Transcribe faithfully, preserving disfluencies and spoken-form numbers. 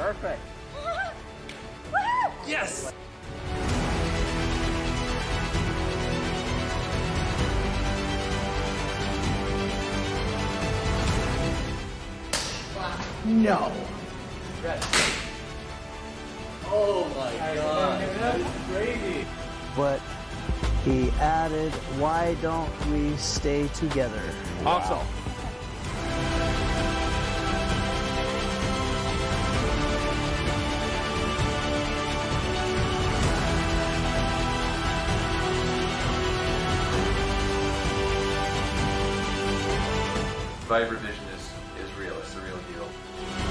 Perfect. Yes! No. Red. Oh my god. That's crazy. But he added, why don't we stay together? Awesome. Wow. Vibravision is, is real. It's the real deal.